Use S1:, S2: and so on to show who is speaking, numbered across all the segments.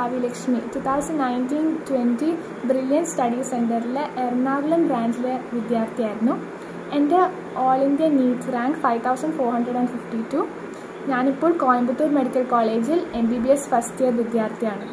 S1: KAVYALAKSHMI 2019-20 brilliant study സെൻറ്ററിലെ എറണാകുളം ബ്രാഞ്ചിലെ വിദ്യാർത്ഥിയായിരുന്നു. എൻ്റെ ഓൾ ഇന്ത്യ നീറ്റ് റാങ്ക് 5452. ഞാനിപ്പോൾ കോയമ്പത്തൂർ മെഡിക്കൽ കോളേജിൽ MBBS ഫസ്റ്റ് ഇയർ വിദ്യാർത്ഥിയാണ്.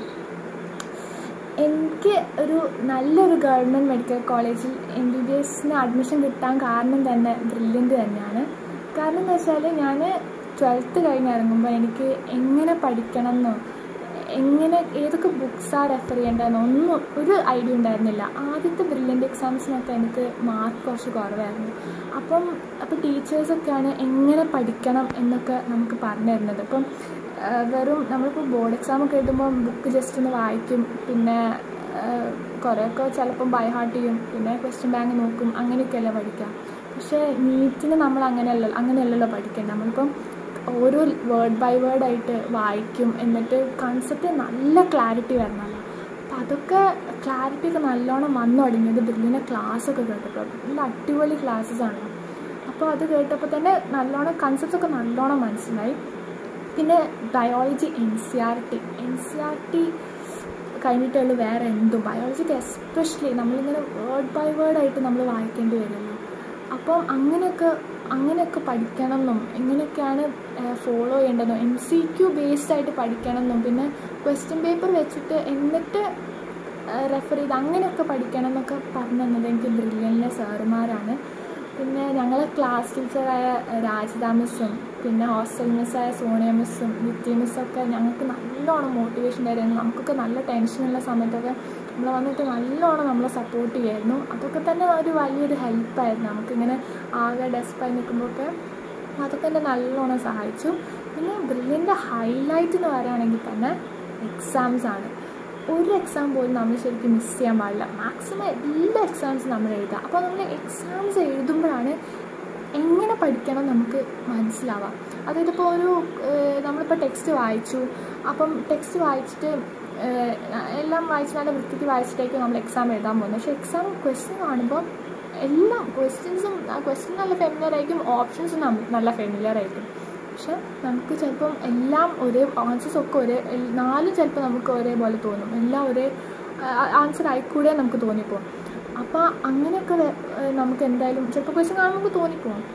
S1: എനിക്ക് ഒരു നല്ലൊരു ഗവൺമെൻറ് മെഡിക്കൽ കോളേജിൽ MBBSന് അഡ്മിഷൻ കിട്ടാൻ കാരണം തന്നെ ബ്രില്യൻറ്റ് തന്നെയാണ്. കാരണം എന്ന് വെച്ചാൽ ഞാൻ 12th കഴിഞ്ഞിറങ്ങുമ്പോൾ എനിക്ക് എങ്ങനെ പഠിക്കണം എന്നോ ഏതൊക്കെ ബുക്സാണ് റെഫർ ചെയ്യേണ്ടതെന്നോ ഒന്നും ഒരു ഐഡിയ ഉണ്ടായിരുന്നില്ല. ആദ്യത്തെ ബ്രില്യൻറ്റ് എക്സാംസിനൊക്കെ എനിക്ക് മാർക്ക് കുറച്ച് കുറവായിരുന്നു. അപ്പോൾ ടീച്ചേഴ്സൊക്കെയാണ് എങ്ങനെ പഠിക്കണം എന്നൊക്കെ നമുക്ക് പറഞ്ഞു തരുന്നത്. അപ്പം വെറും നമ്മളിപ്പോൾ ബോർഡ് എക്സാമൊക്കെ എഴുതുമ്പോൾ ബുക്ക് ജസ്റ്റ് ഒന്ന് വായിക്കും, പിന്നെ കുറേയൊക്കെ ചിലപ്പം ബൈ ഹാർട്ട് ചെയ്യും, പിന്നെ ക്വസ്റ്റ്യൻ ബാങ്ക് നോക്കും, അങ്ങനെയൊക്കെയല്ലേ പഠിക്കാം. പക്ഷേ നീറ്റിന് നമ്മൾ അങ്ങനെയല്ലല്ലോ പഠിക്കേണ്ടത്. നമ്മളിപ്പം ഓരോ വേർഡ് ബൈ വേർഡായിട്ട് വായിക്കും, എന്നിട്ട് കൺസെപ്റ്റ് നല്ല ക്ലാരിറ്റി വരണമല്ലോ. അപ്പോൾ അതൊക്കെ ക്ലാരിറ്റിയൊക്കെ നല്ലോണം വന്നു തുടങ്ങിയത് ബ്രില്യൻ്റെ ക്ലാസ്സൊക്കെ കേട്ടപ്പോൾ. നല്ല അടിപൊളി ക്ലാസ്സസാണ്. അപ്പോൾ അത് കേട്ടപ്പോൾ തന്നെ നല്ലോണം കൺസെപ്റ്റ്സൊക്കെ നല്ലോണം മനസ്സിലായി. പിന്നെ ബയോളജി NCERT കഴിഞ്ഞിട്ടുള്ളൂ വേറെ എന്തും. ബയോളജിക്ക് എസ്പെഷ്യലി നമ്മളിങ്ങനെ വേർഡ് ബൈ വേർഡായിട്ട് നമ്മൾ വായിക്കേണ്ടി വരുമല്ലോ. അപ്പം അങ്ങനെയൊക്കെ പഠിക്കണം എന്നും എങ്ങനെയൊക്കെയാണ് ഫോളോ ചെയ്യേണ്ടതെന്നും MCQ ബേസ്ഡ് ആയിട്ട് പഠിക്കണം എന്നും പിന്നെ ക്വസ്റ്റ്യൻ പേപ്പർ വെച്ചിട്ട് എന്നിട്ട് റെഫർ ചെയ്ത് അങ്ങനെയൊക്കെ പഠിക്കണം എന്നൊക്കെ പറഞ്ഞു തന്നത് എനിക്ക് ബ്രില്യൻറ്റിലെ സാറുമാരാണ്. പിന്നെ ഞങ്ങളെ ക്ലാസ് ടീച്ചറായ രാജിത മിസ്സും പിന്നെ ഹോസ്റ്റൽ മിസ്സായ സോണിയ മിസ്സും നിത്യ മിസ്സൊക്കെ ഞങ്ങൾക്ക് നല്ലോണം മോട്ടിവേഷൻ തരുമായിരുന്നു. നമുക്കൊക്കെ നല്ല ടെൻഷനുള്ള സമയത്തൊക്കെ നമ്മൾ വന്നിട്ട് നല്ലോണം നമ്മളെ സപ്പോർട്ട് ചെയ്യുമായിരുന്നു. അതൊക്കെ തന്നെ ഒരു വലിയൊരു ഹെൽപ്പായിരുന്നു. നമുക്കിങ്ങനെ ആകെ ഡെസ്പായി നിൽക്കുമ്പോഴൊക്കെ അതൊക്കെ തന്നെ നല്ലോണം സഹായിച്ചു. പിന്നെ ബ്രില്യൻ്റെ ഹൈലൈറ്റ് എന്ന് പറയുകയാണെങ്കിൽ തന്നെ എക്സാംസാണ്. ഒരു എക്സാം പോലും നമ്മൾ ശരിക്കും മിസ് ചെയ്യാൻ പാടില്ല. മാക്സിമം എല്ലാ എക്സാംസും നമ്മൾ എഴുതുക. അപ്പോൾ നമ്മൾ എക്സാംസ് എഴുതുമ്പോഴാണ് എങ്ങനെ പഠിക്കണം നമുക്ക് മനസ്സിലാവാം. അതായത് ഇപ്പോൾ നമ്മളിപ്പോൾ ടെക്സ്റ്റ് വായിച്ചു, അപ്പം ടെക്സ്റ്റ് വായിച്ചിട്ട് എല്ലാം വായിച്ച് നല്ല വൃത്തിക്ക് വായിച്ചിട്ടായിരിക്കും നമ്മൾ എക്സാം എഴുതാൻ പോകുന്നത്. പക്ഷേ എക്സാം ക്വസ്റ്റ്യൻ കാണുമ്പോൾ എല്ലാം ക്വസ്റ്റ്യൻ നല്ല ഫെമിലിയർ ആയിരിക്കും, ഓപ്ഷൻസും നല്ല ഫെമിലിയർ ആയിരിക്കും. പക്ഷെ നമുക്ക് ചിലപ്പം എല്ലാം ആൻസേഴ്സൊക്കെ 4 ചിലപ്പോൾ നമുക്ക് ഒരേപോലെ തോന്നും, എല്ലാം ഒരേ ആൻസർ ആയിക്കൂടെ നമുക്ക് തോന്നിപ്പോകും. അപ്പോൾ അങ്ങനെയൊക്കെ നമുക്ക് എന്തായാലും ചിലപ്പോൾ ക്വസ്റ്റ്യൻ കാണുമ്പോൾ നമുക്ക് തോന്നിപ്പോകും.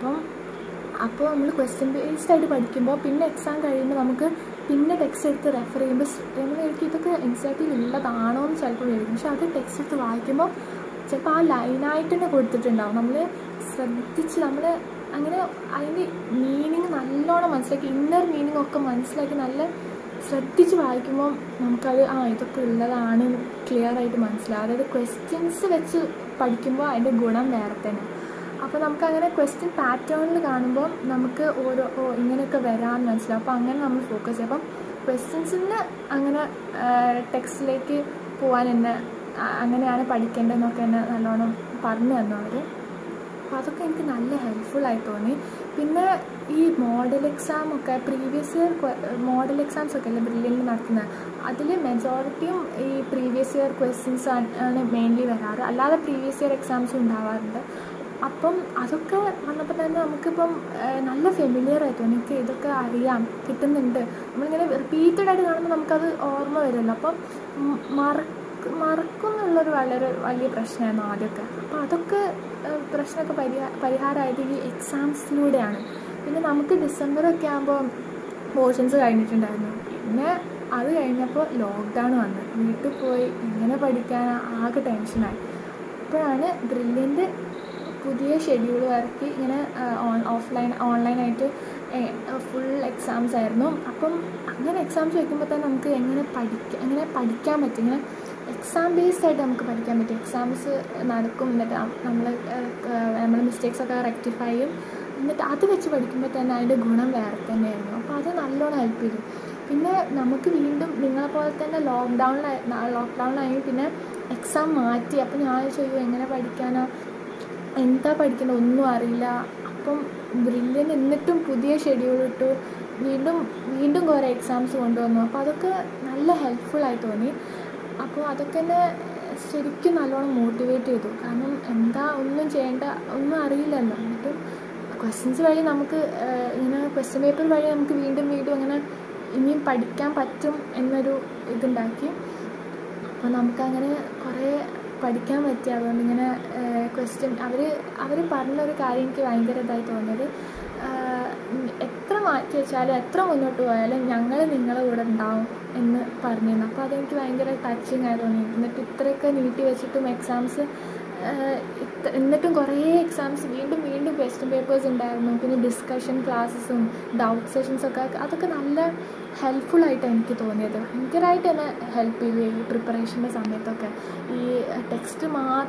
S1: അപ്പോൾ നമ്മൾ ക്വസ്റ്റ്യൻ ബേസ്ഡ് ആയിട്ട് പഠിക്കുമ്പോൾ പിന്നെ എക്സാം കഴിയുമ്പോൾ നമുക്ക് പിന്നെ ടെക്സ്റ്റ് എടുത്ത് റെഫർ ചെയ്യുമ്പോൾ എനിക്ക് ഇതൊക്കെ NCERT ഉള്ളതാണോ എന്ന് ചിലപ്പോൾ വരും. പക്ഷെ അത് ടെക്സ്റ്റ് എടുത്ത് വായിക്കുമ്പോൾ ചിലപ്പോൾ ആ ലൈനായിട്ട് തന്നെ കൊടുത്തിട്ടുണ്ടാവും. നമ്മൾ ശ്രദ്ധിച്ച് നമ്മൾ അങ്ങനെ അതിൻ്റെ മീനിങ് നല്ലോണം മനസ്സിലാക്കി, ഇന്നർ മീനിങ് ഒക്കെ മനസ്സിലാക്കി നല്ല ശ്രദ്ധിച്ച് വായിക്കുമ്പോൾ നമുക്കത് ഇതൊക്കെ ഉള്ളതാണ് ക്ലിയർ ആയിട്ട് മനസ്സിലാവും. അതായത് ക്വസ്റ്റ്യൻസ് വെച്ച് പഠിക്കുമ്പോൾ അതിൻ്റെ ഗുണം വേറെ തന്നെ. അപ്പോൾ നമുക്കങ്ങനെ ക്വസ്റ്റ്യൻ പാറ്റേണിൽ കാണുമ്പോൾ നമുക്ക് ഇങ്ങനെയൊക്കെ വരാമെന്ന് മനസ്സിലാവും. അപ്പോൾ അങ്ങനെ നമ്മൾ ഫോക്കസ് ചെയ്യും. അപ്പം ക്വസ്റ്റ്യൻസിന് അങ്ങനെ ടെക്സ്റ്റിലേക്ക് പോകാൻ തന്നെ അങ്ങനെയാണ് പഠിക്കേണ്ടതെന്നൊക്കെ എന്നെ നല്ലോണം പറഞ്ഞു തന്നു അവർ. അപ്പോൾ അതൊക്കെ എനിക്ക് നല്ല ഹെൽപ്ഫുള്ളായി തോന്നി. പിന്നെ ഈ മോഡൽ എക്സാമൊക്കെ പ്രീവിയസ് ഇയർ മോഡൽ എക്സാംസൊക്കെ അല്ലേ ബ്രില്യൻറ്റ് നടത്തുന്നത്, അതിൽ മെജോറിറ്റിയും ഈ പ്രീവിയസ് ഇയർ ക്വസ്റ്റ്യൻസ് ആണ് മെയിൻലി വരാറ്. അല്ലാതെ പ്രീവിയസ് ഇയർ എക്സാംസും ഉണ്ടാവാറുണ്ട്. അപ്പം അതൊക്കെ വന്നപ്പോൾ തന്നെ നമുക്കിപ്പം നല്ല ഫെമിലിയർ ആയി തോന്നി. എനിക്ക് ഇതൊക്കെ അറിയാം, കിട്ടുന്നുണ്ട്. നമ്മളിങ്ങനെ റിപ്പീറ്റഡായിട്ട് കാണുമ്പോൾ നമുക്കത് ഓർമ്മ വരുമല്ലോ. അപ്പം മറക്കും എന്നുള്ളൊരു വളരെ വലിയ പ്രശ്നമായിരുന്നു ആദ്യമൊക്കെ. അപ്പോൾ അതൊക്കെ പ്രശ്നമൊക്കെ പരിഹാരമായത് ഈ എക്സാംസിലൂടെയാണ്. പിന്നെ നമുക്ക് ഡിസംബറൊക്കെ ആകുമ്പോൾ പോർഷൻസ് കഴിഞ്ഞിട്ടുണ്ടായിരുന്നു. പിന്നെ അത് കഴിഞ്ഞപ്പോൾ ലോക്ക്ഡൗൺ വന്നു. വീട്ടിൽ പോയി എങ്ങനെ പഠിക്കാനാണ് ആകെ ടെൻഷനായി. അപ്പോഴാണ് ബ്രില്യൻറ്റ് പുതിയ ഷെഡ്യൂൾ ഇറക്കി ഇങ്ങനെ ഓൺലൈനായിട്ട് ഫുൾ എക്സാംസ് ആയിരുന്നു. അപ്പം അങ്ങനെ എക്സാംസ് വയ്ക്കുമ്പോൾ തന്നെ നമുക്ക് എങ്ങനെ പഠിക്കാൻ പറ്റും, ഇങ്ങനെ എക്സാം ബേസ്ഡ് ആയിട്ട് നമുക്ക് പഠിക്കാൻ പറ്റും. എക്സാംസ് നടക്കും, എന്നിട്ട് നമ്മൾ മിസ്റ്റേക്സൊക്കെ റെക്ടിഫൈ ചെയ്യും, എന്നിട്ട് അത് വെച്ച് പഠിക്കുമ്പോൾ തന്നെ അതിൻ്റെ ഗുണം വേറെ തന്നെയായിരുന്നു. അപ്പോൾ അത് നല്ലോണം ഹെൽപ്പ് ചെയ്തു. പിന്നെ നമുക്ക് വീണ്ടും നിങ്ങളെപ്പോലെ തന്നെ ലോക്ക്ഡൗണിലായി പിന്നെ എക്സാം മാറ്റി. അപ്പോൾ ഞാൻ ചോദിക്കും എങ്ങനെ പഠിക്കാനോ എന്താ പഠിക്കുന്നത് ഒന്നും അറിയില്ല. അപ്പം ബ്രില്യൻറ്റ് എന്നിട്ടും പുതിയ ഷെഡ്യൂൾ ഇട്ടു, വീണ്ടും കുറേ എക്സാംസ് കൊണ്ടുവന്നു. അപ്പോൾ അതൊക്കെ നല്ല ഹെൽപ്ഫുള്ളായി തോന്നി. അപ്പോൾ അതൊക്കെ എന്നെ ശരിക്കും നല്ലോണം മോട്ടിവേറ്റ് ചെയ്തു. കാരണം ഒന്നും ചെയ്യേണ്ട, ഒന്നും അറിയില്ലല്ലോ. എന്നിട്ടും ക്വസ്റ്റ്യൻസ് വഴി നമുക്ക് ഇങ്ങനെ ക്വസ്റ്റ്യൻ പേപ്പർ വഴി നമുക്ക് വീണ്ടും അങ്ങനെ ഇനിയും പഠിക്കാൻ പറ്റും എന്നൊരു ഇതുണ്ടാക്കി. അപ്പോൾ നമുക്കങ്ങനെ കുറേ പഠിക്കാൻ പറ്റി. അതുകൊണ്ട് ഇങ്ങനെ ക്വസ്റ്റ്യൻ അവർ പറഞ്ഞൊരു കാര്യം എനിക്ക് ഭയങ്കര ഇതായി തോന്നിയത്, എത്ര മാറ്റി വെച്ചാലും എത്ര മുന്നോട്ട് പോയാലും ഞങ്ങൾ നിങ്ങളുടെ കൂടെ ഉണ്ടാവും എന്ന് പറഞ്ഞിരുന്നു. അപ്പോൾ അതെനിക്ക് ഭയങ്കര ടച്ചിങ് ആയി തോന്നി. എന്നിട്ട് ഇത്രയൊക്കെ നീട്ടി വെച്ചിട്ടും എക്സാംസ് എന്നിട്ടും കുറേ എക്സാംസ് വീണ്ടും ക്വസ്റ്റ്യൻ പേപ്പേഴ്സ് ഉണ്ടായിരുന്നു. പിന്നെ ഡിസ്കഷൻ ക്ലാസ്സസും ഡൗട്ട് സെഷൻസൊക്കെ, അതൊക്കെ നല്ല ഹെൽപ്ഫുള്ളായിട്ടാണ് എനിക്ക് തോന്നിയത്. ഭയങ്കരമായിട്ട് എന്നെ ഹെൽപ്പ് ചെയ്തു ഈ പ്രിപ്പറേഷൻ്റെ സമയത്തൊക്കെ. ഈ ടെക്സ്റ്റ്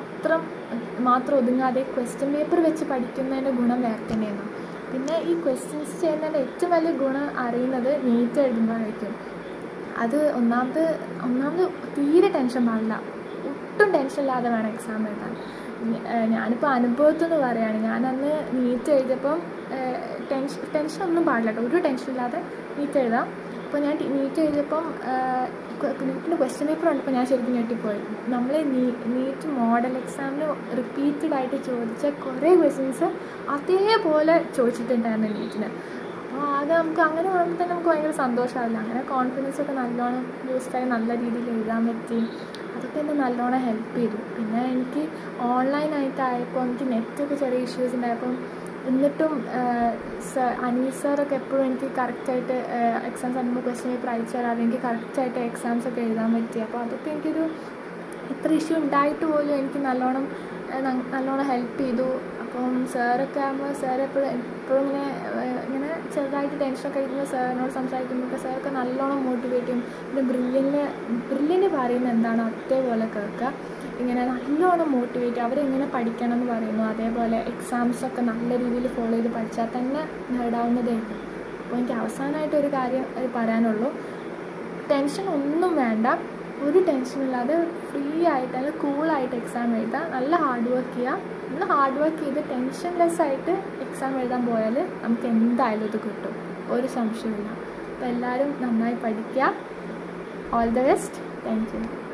S1: മാത്രം ഒതുങ്ങാതെ ക്വസ്റ്റ്യൻ പേപ്പർ വെച്ച് പഠിക്കുന്നതിൻ്റെ ഗുണം വേറെ തന്നെയായിരുന്നു. പിന്നെ ഈ ക്വസ്റ്റ്യൻസ് ചെയ്യുന്നതിൻ്റെ ഏറ്റവും വലിയ ഗുണം അറിയുന്നത് നീറ്റ് എഴുതുമ്പോഴായിരിക്കും. അത് ഒന്നാമത് തീരെ ടെൻഷൻ പാടില്ല, ഒട്ടും ടെൻഷൻ ഇല്ലാതെ വേണം എക്സാം എഴുതാൻ. ഞാനിപ്പോൾ അനുഭവത്തിൽ നിന്ന് പറയുകയാണ്, ഞാനന്ന് നീറ്റ് എഴുതിയപ്പം ടെൻഷനൊന്നും പാടില്ല കേട്ടോ, ഒരു ടെൻഷനില്ലാതെ നീറ്റ് എഴുതാം. അപ്പോൾ ഞാൻ നീറ്റ് എഴുതിയപ്പം നീറ്റിൻ്റെ ക്വസ്റ്റ്യൻ പേപ്പർ കണ്ടപ്പോൾ ഞാൻ ശരിക്കും ഞെട്ടിപ്പോയി. നമ്മൾ നീറ്റ് മോഡൽ എക്സാമിന് റിപ്പീറ്റഡായിട്ട് ചോദിച്ച കുറേ ക്വസ്റ്റ്യൻസ് അതേപോലെ ചോദിച്ചിട്ടുണ്ടായിരുന്നു നീറ്റിന്. അപ്പോൾ ആകെ നമുക്ക് അങ്ങനെ പറയുമ്പോൾ തന്നെ നമുക്ക് ഭയങ്കര സന്തോഷമാവില്ല. അങ്ങനെ കോൺഫിഡൻസൊക്കെ നല്ലോണം ബൂസ്റ്റായി നല്ല രീതിയിൽ എഴുതാൻ പറ്റി. അതൊക്കെ എന്നെ നല്ലോണം ഹെൽപ്പ് ചെയ്തു. പിന്നെ എനിക്ക് ഓൺലൈനായിട്ടായപ്പോൾ എനിക്ക് നെറ്റൊക്കെ ചെറിയ ഇഷ്യൂസ് ഉണ്ടായപ്പം എന്നിട്ടും അനീൽ സാറൊക്കെ എപ്പോഴും എനിക്ക് കറക്റ്റായിട്ട് എക്സാംസ് ആകുമ്പോൾ ക്വസ്റ്റ്യൻ പേപ്പർ അയച്ചു തരാതെ എനിക്ക് കറക്റ്റായിട്ട് എക്സാംസൊക്കെ എഴുതാൻ പറ്റി. അപ്പോൾ അതൊക്കെ എനിക്കൊരു ഇത്ര ഇഷ്യൂ ഉണ്ടായിട്ട് പോലും എനിക്ക് നല്ലോണം ഹെൽപ്പ് ചെയ്തു. അപ്പം സാറൊക്കെ ആകുമ്പോൾ സാർ എപ്പോഴും ഇങ്ങനെ ചെറുതായിട്ട് ടെൻഷനൊക്കെ കഴിക്കുമ്പോൾ സാറിനോട് സംസാരിക്കുമ്പോൾ സാറൊക്കെ നല്ലോണം മോട്ടിവേറ്റ് ചെയ്യും. പിന്നെ ബ്രില്യൻ്റ് പറയുന്നത് എന്താണോ അതേപോലെ കേൾക്കുക, ഇങ്ങനെ നല്ലോണം മോട്ടിവേറ്റ്, അവരെങ്ങനെ പഠിക്കണം എന്ന് പറയുന്നു അതേപോലെ എക്സാംസൊക്കെ നല്ല രീതിയിൽ ഫോളോ ചെയ്ത് പഠിച്ചാൽ തന്നെ നേടാവുന്നതേ ഉള്ളൂ. അപ്പോൾ എനിക്ക് അവസാനമായിട്ടൊരു കാര്യം പറയാനുള്ളൂ, ടെൻഷൻ ഒന്നും വേണ്ട, ഒരു ടെൻഷനില്ലാതെ ഫ്രീ ആയിട്ട് അല്ലെങ്കിൽ കൂളായിട്ട് എക്സാം എഴുതാം. നല്ല ഹാർഡ് വർക്ക് ചെയ്ത് ടെൻഷൻലെസ് ആയിട്ട് എക്സാം എഴുതാൻ പോയാൽ നമുക്ക് എന്തായാലും ഇത് കിട്ടും, ഒരു സംശയമില്ല. അപ്പോൾ എല്ലാവരും നന്നായി പഠിക്കുക. All the best. Thank U.